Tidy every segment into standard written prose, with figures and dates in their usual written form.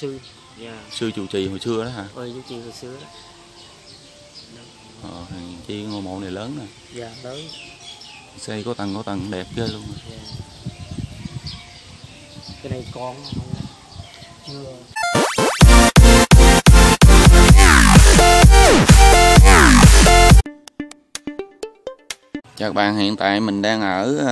Sư. Dạ. Sư trụ trì hồi xưa đó hả? Trụ trì hồi xưa đó. Chi ngôi mộ này lớn nè. Dạ lớn. Xây có tầng đẹp ghê luôn. Dạ. Cái này con chưa. Chào các bạn, hiện tại mình đang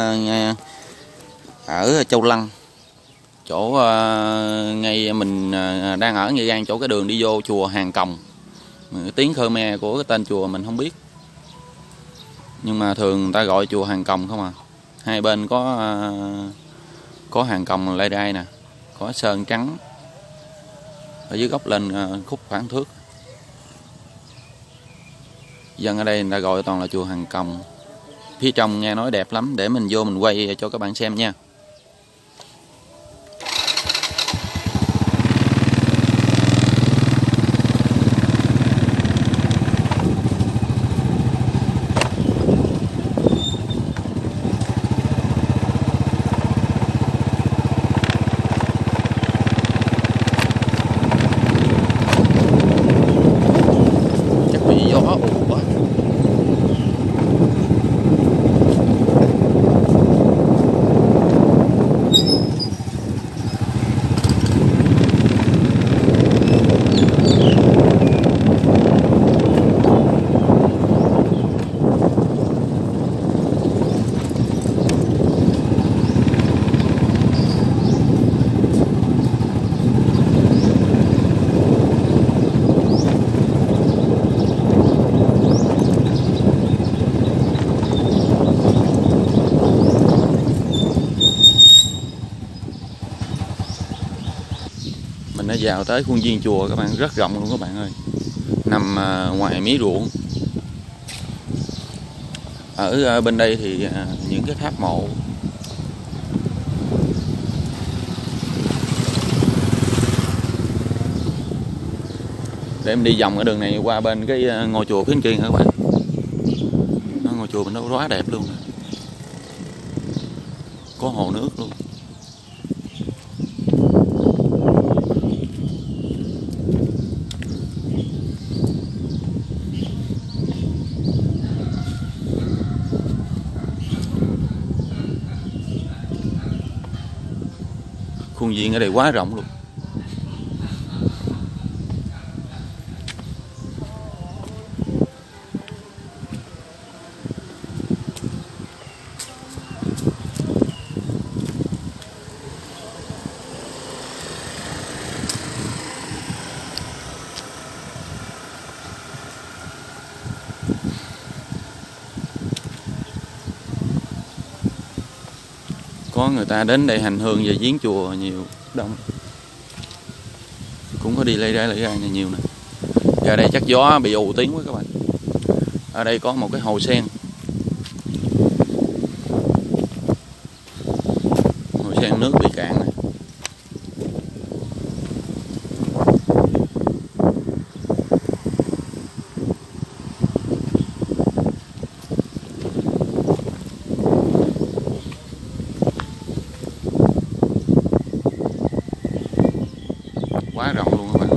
ở Châu Lăng, chỗ ngay mình đang ở Nghệ An, chỗ cái đường đi vô chùa Hàng Còng. Tiếng Khmer của cái tên chùa mình không biết, nhưng mà thường người ta gọi chùa Hàng Còng không à. Hai bên có hàng còng lây đai nè, có sơn trắng ở dưới gốc lên khúc khoảng thước. Dân ở đây người ta gọi toàn là chùa Hàng Còng. Phía trong nghe nói đẹp lắm, để mình vô mình quay cho các bạn xem nha. Chắc bị gió ù quá. Mình đã vào tới khuôn viên chùa các bạn, rất rộng luôn các bạn ơi, nằm ngoài mí ruộng. Ở bên đây thì những cái tháp mộ. Để mình đi vòng cái đường này qua bên cái ngôi chùa phía bên kia các bạn. Ngôi chùa mình nó quá đẹp luôn, có hồ nước luôn. Khuôn viên ở đây quá rộng luôn. Có người ta đến đây hành hương và viếng chùa nhiều, đông. Cũng có đi lây ra nhiều nè. Ra đây chắc gió bị ù tiếng quá các bạn. Ở đây có một cái hồ sen. Hồ sen nước bị cạn nè. Quá rộng luôn các bạn ơi.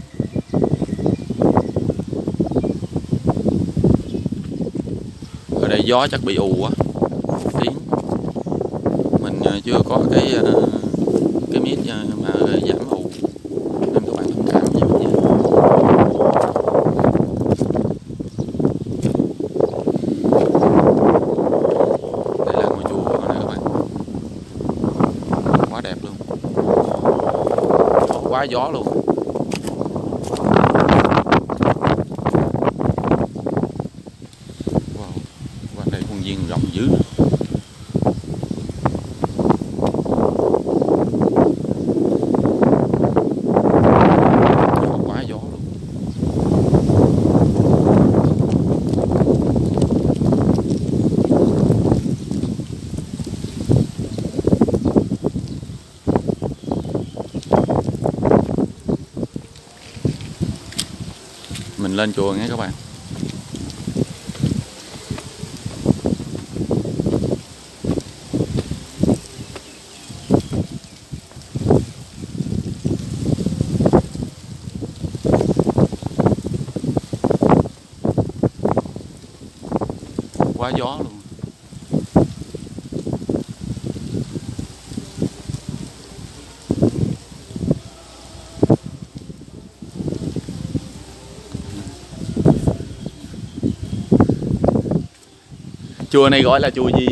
Ở đây gió chắc bị ù quá tiếng. Mình chưa có cái mic mà giảm ù, nên các bạn thông cảm giùm nha. Đây là ngôi chùa này các bạn, quá đẹp luôn, quá gió luôn. Wow, qua đây khuôn viên rộng dữ. Quá gió luôn. Mình lên chùa nghe các bạn. quá gió luôn. Chùa này gọi là chùa gì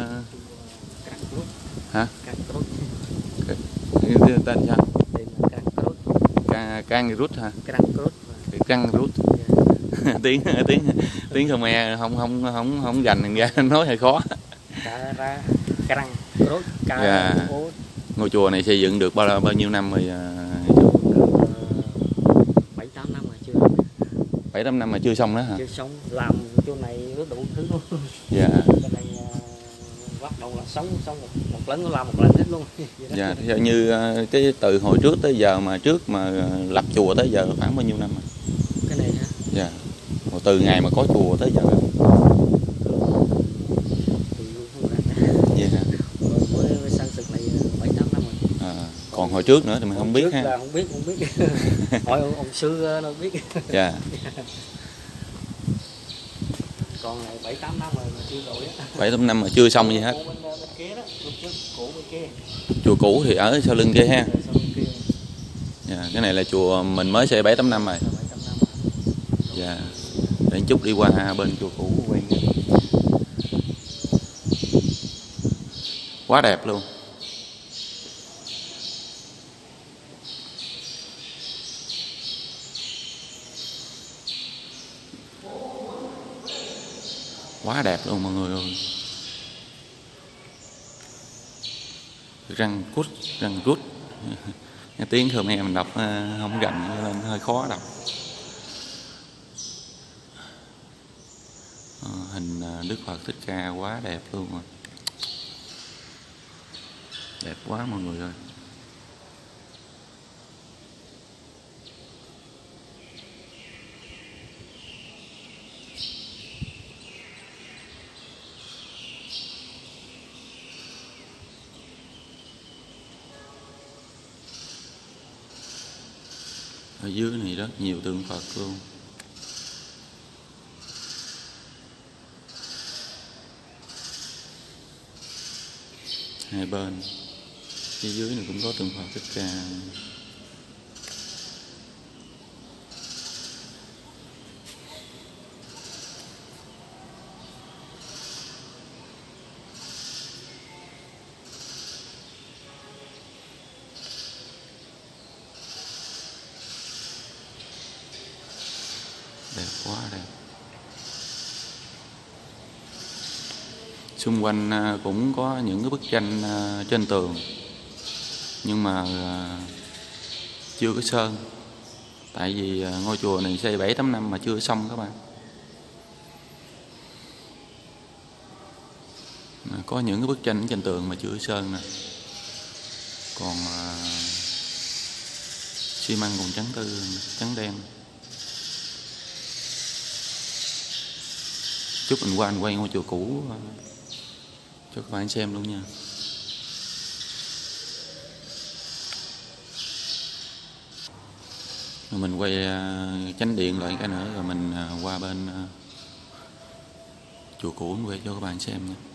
hả? Tên sao? Cang Rút hả? Cang Rút. tiếng Khmer không gành ra nói hơi khó. Dạ. Ngôi chùa này xây dựng được bao nhiêu năm rồi? 7-8 năm rồi chưa. 7-8 năm mà chưa xong đó hả? Chưa xong, làm chỗ này rất đủ thứ luôn. Dạ. Cái này bắt đầu là sống một lần nó làm một lần hết luôn. Dạ, như cái từ hồi trước tới giờ mà trước mà lập chùa tới giờ khoảng bao nhiêu năm rồi? Cái này hả? Dạ. Từ ngày mà có chùa tới giờ. Dạ. Mới sang sực này 7-8 năm rồi. Còn hồi trước nữa thì mình không biết ha. Là không biết. Hỏi ông sư nó biết. Dạ. Còn này 7-8 năm rồi mà chưa đổi á. 7-8 năm mà chưa xong gì hết. Bên kia đó, cũ bên kia. Chùa cũ thì ở sau lưng kia ha. Dạ, cái này là chùa mình mới xây 7-8 năm rồi. Dạ. Để chút đi qua bên chùa cũ quen. Quá đẹp luôn. Quá đẹp luôn mọi người ơi. Răng rút. Nghe tiếng Khmer mình đọc không gành cho nên hơi khó đọc. Hình Đức Phật Thích Ca quá đẹp luôn rồi. Đẹp quá mọi người ơi. Ở dưới này rất nhiều tượng Phật luôn. Hai bên phía dưới này cũng có tượng Phật Thích Ca. Đẹp quá đẹp. Xung quanh cũng có những cái bức tranh trên tường, nhưng mà chưa có sơn. Tại vì ngôi chùa này xây 7-8 năm mà chưa xong các bạn. Có những cái bức tranh trên tường mà chưa sơn nè. Còn xi măng còn trắng đen. Chút mình qua quay ngôi chùa cũ cho các bạn xem luôn nha. Rồi mình quay chánh điện lại cái nữa, rồi mình qua bên chùa cũ quay cho các bạn xem nha.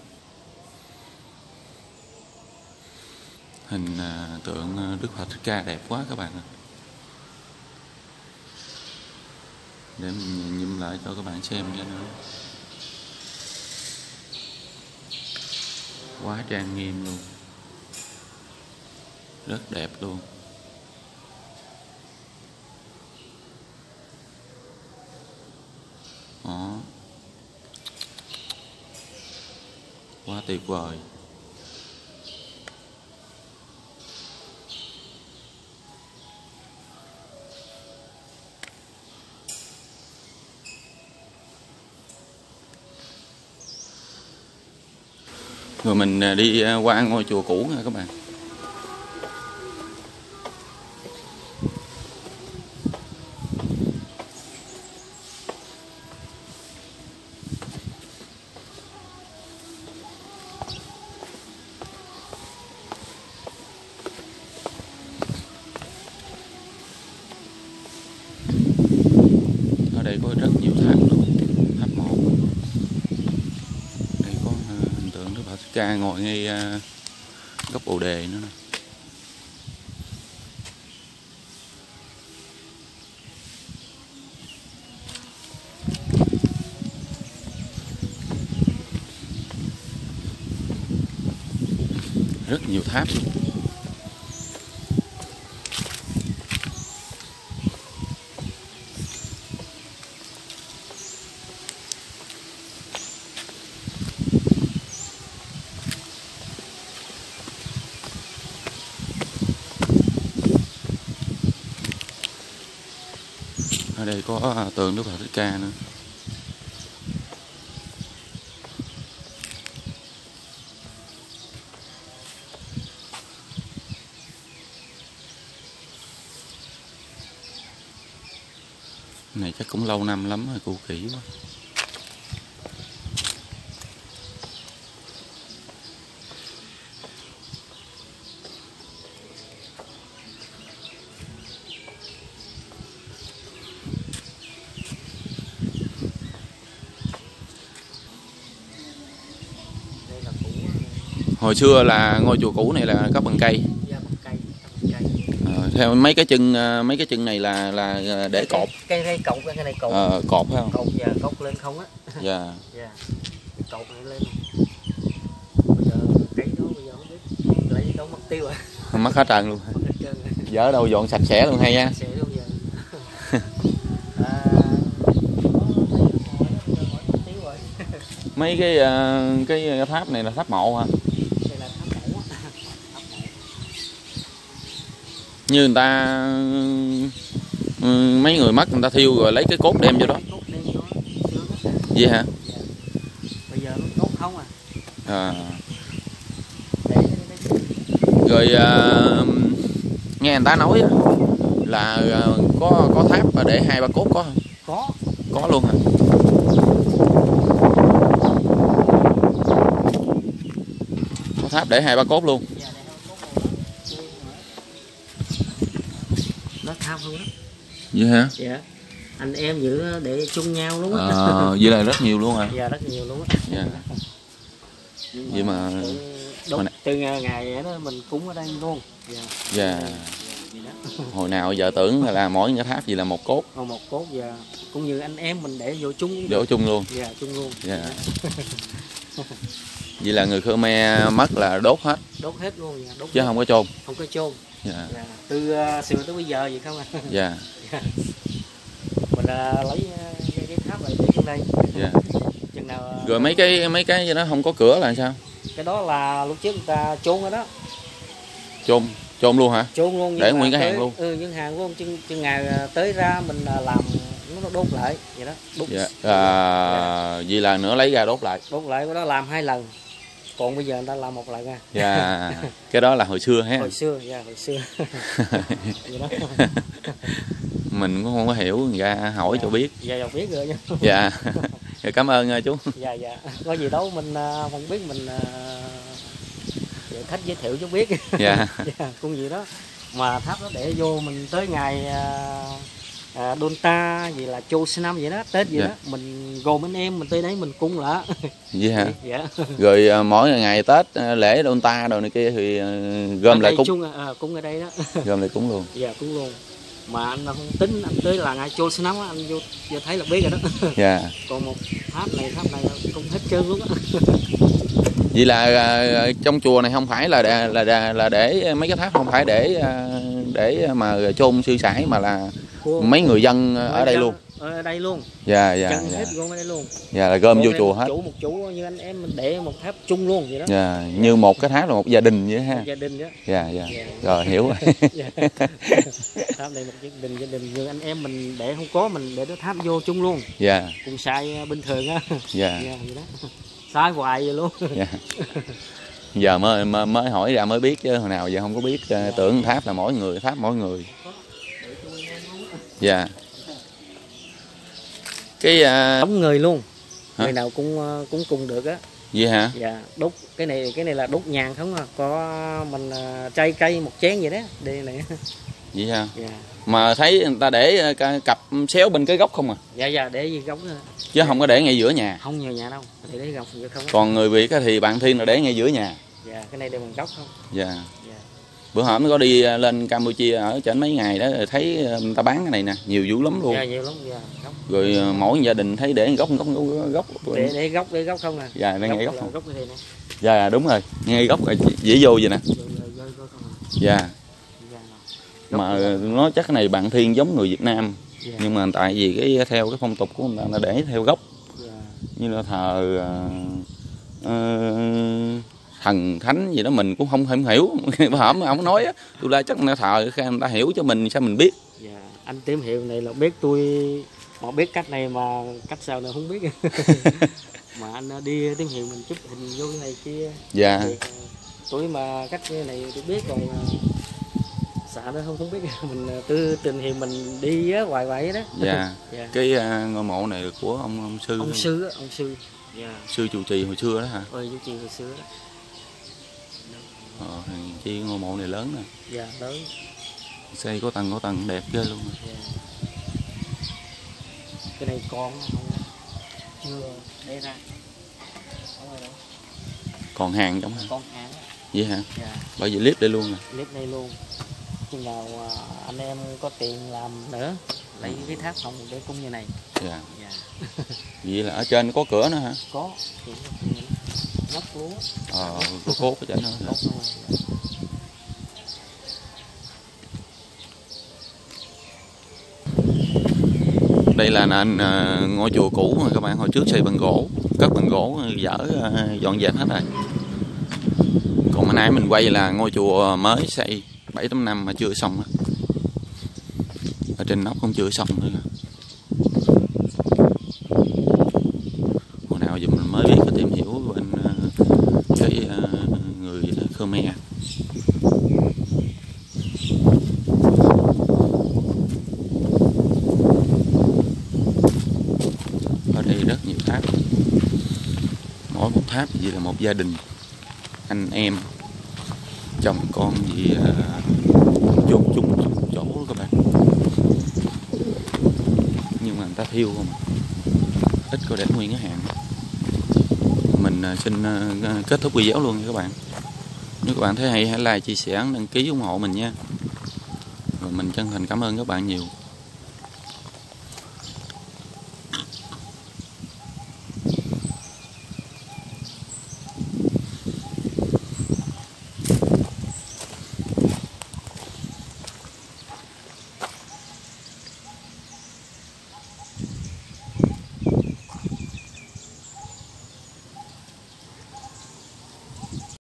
Hình tượng Đức Phật Thích Ca đẹp quá các bạn ạ. Để mình nhìn lại cho các bạn xem cho nữa. Quá trang nghiêm luôn. Rất đẹp luôn. Đó. Quá tuyệt vời. Rồi mình đi qua ngôi chùa cũ nha các bạn. Ở đây có rất nhiều tháp luôn, tháp một. Ca ngồi ngay gốc bồ đề nữa nè. Rất nhiều tháp luôn. Ở đây có tượng Đức Phật Thích Ca nữa. Này chắc cũng lâu năm lắm rồi, cũ kỹ quá. Hồi xưa là ngôi chùa cũ này là có bằng cây. Theo mấy cái chân này là để cột. Cây đây cột, cái này cột. Cột phải không? Cột và cột lên không á. Dạ. Dạ. Cột này lên. Bây giờ cây đó bây giờ không biết lấy đâu mất tiêu rồi. Mất hết trơn luôn. Mất hết trơn rồi. Dỡ đâu dọn sạch sẽ luôn hay nha. Sạch sẽ luôn giờ. Mấy cái tháp này là tháp mộ hả? Đây là tháp mộ á. Như người ta mấy người mất người ta thiêu rồi lấy cái cốt đem vô đó. Vậy hả? Dạ. Bây giờ nó cốt không à. Rồi nghe người ta nói là có tháp để 2-3 cốt có không? Có luôn hả? Có tháp để 2-3 cốt luôn. Nó tháp không đó. Vậy hả? Dạ. Anh em giữ để chung nhau luôn á. Vậy là rất nhiều luôn hả? Dạ rất nhiều luôn á. Dạ. Vậy mà từ ngày đó mình cúng ở đây luôn. Dạ. Dạ. Hồi nào giờ tưởng là mỗi cái tháp gì là một cốt. Một cốt và cũng như anh em mình để vô chung. Đổ chung luôn. Dạ chung luôn. Dạ. Vậy là người Khmer mất là đốt hết. Đốt hết luôn. Dạ. Đốt Chứ hết. không có chôn. Không có chôn. Dạ. Dạ. Từ xưa tới bây giờ vậy không à. Dạ. Mình lấy cái tháp này để trong đây. Dạ. Chừng nào Rồi mấy cái gì đó không có cửa là sao? cái đó là lúc trước người ta chôn ở đó. Chôn luôn hả? Chôn luôn. Để nguyên cái hàng luôn. Những hàng luôn. Chừng ngày tới ra mình làm nó đốt lại vậy đó. Đốt. Dạ. Vậy là nữa lấy ra đốt lại. Đốt lại cái đó làm 2 lần. Còn bây giờ người ta làm 1 lần à. Dạ. Cái đó là hồi xưa ha. Hồi xưa, dạ hồi xưa. Vậy đó. Mình cũng không có hiểu, người ta hỏi cho biết. Dạ biết rồi nha. Dạ. Rồi cảm ơn chú. Dạ. Có gì đâu mình không biết mình khách giới thiệu chú biết. Dạ. Dạ cũng gì đó. Mà tháp đó để vô mình tới ngày Donta gì là Chô năm vậy đó, Tết vậy. Dạ. Đó mình gồm anh em mình tới đấy mình cúng lỡ. Vậy hả? Dạ. Rồi mỗi ngày Tết lễ Donta đồ này kia thì gom lại cúng. Cúng ở đây đó. Gom lại cúng luôn. Dạ cúng luôn. Mà anh không tính, anh tới là ngày Chô năm á, anh vô thấy là biết rồi đó. Dạ. Còn một tháp này cũng hết trơn luôn á. Vậy là trong chùa này không phải là để mấy cái tháp không phải để mà chôn sư sãi mà là mấy người dân ở đây luôn. Ở đây luôn. Dạ. Hết gom ở đây luôn. Dạ là gom vô chùa hết. Một chủ như anh em mình để một tháp chung luôn vậy đó. Dạ, như một cái tháp là một gia đình vậy ha. Một gia đình đó. Dạ. Rồi hiểu rồi. Tháp này một gia đình như anh em mình để không có mình để nó tháp vô chung luôn. Dạ. Cùng xài bình thường á. Dạ. Vậy đó. Xài hoài vậy luôn. Dạ. Giờ mới hỏi ra mới biết chứ hồi nào giờ không có biết, tưởng tháp là mỗi người, tháp mỗi người. Dạ. Cái đóng người luôn. Hả? Người nào cũng cùng được á. Vậy hả? Dạ, đốt cái này là đốt nhang không à, có mình chay cây một chén vậy đó, đây này. Vậy hả? Dạ. Mà thấy người ta để cặp xéo bên cái góc không à? Dạ để gì góc nữa. Chứ không có để ngay giữa nhà. Không nhiều nhà đâu, để góc vậy không. Còn người Việt thì bạn Thiên là để ngay giữa nhà. Dạ, cái này để bằng góc không. Dạ. Dạ. Bữa hổm nó có đi lên Campuchia ở trên mấy ngày đó, thấy người ta bán cái này nè, nhiều dữ lắm luôn. Dạ, nhiều lắm, dạ, góc. Rồi mỗi gia đình thấy để góc. Để góc không à. Dạ, để ngay góc không. Góc này nè. Dạ đúng rồi, ngay góc rồi dễ vô vậy nè. Dạ. Mà nó chắc cái này bạn Thiên giống người Việt Nam. Yeah. Nhưng mà tại vì cái theo cái phong tục của người ta là để theo gốc. Yeah. Như là thờ thần thánh gì đó mình cũng không hiểu. Bữa hổm ông nói á, tôi la chắc người ta thờ người ta hiểu cho mình sao mình biết. Yeah. Anh tìm hiểu này là biết tôi mà biết cách này mà cách sao nữa không biết. Mà anh đi tìm hiểu mình chụp hình vô cái này kia. Dạ. Yeah. Tôi mà cách này tôi biết còn xã nó không biết. Mình tư tình thì mình đi á hoài vậy đó. Dạ. Yeah. Cái ngôi mộ này của ông sư. Ông sư. Yeah. Sư trụ trì hồi xưa đó hả? Trụ trì hồi xưa đó. Chi ngôi mộ này lớn nè. Dạ lớn. Xây có tầng đẹp ghê luôn. Yeah. Cái này con chưa để ra. Còn hàng trong hả? Con hàng. Vậy hả? Dạ. Bởi vì clip đây luôn nè. Clip đây luôn. Chừng nào anh em có tiền làm nữa lấy cái tháp hồng để cung như này. Dạ. Dạ. Vậy là ở trên có cửa nữa hả? Có. Ngóc lúa. Có cốt ở trên nữa. Đây là nền ngôi chùa cũ mà các bạn, hồi trước xây bằng gỗ, cất bằng gỗ, dở dọn dẹp hết rồi. Còn hồi nãy mình quay là ngôi chùa mới xây 7-8 năm mà chưa xong đó. Ở trên nóc cũng chưa xong nữa. Hồi nào giờ mình mới biết có tìm hiểu bên cái người Khmer. Ở đây rất nhiều tháp. Mỗi một tháp gì là một gia đình, anh em, chồng con gì chôn chung chỗ đó các bạn. Nhưng mà người ta thiêu không, ít có để nguyên cái hàng. Mình xin kết thúc video luôn nha các bạn. Nếu các bạn thấy hay hãy like, chia sẻ, đăng ký ủng hộ mình nha. Rồi mình chân thành cảm ơn các bạn nhiều.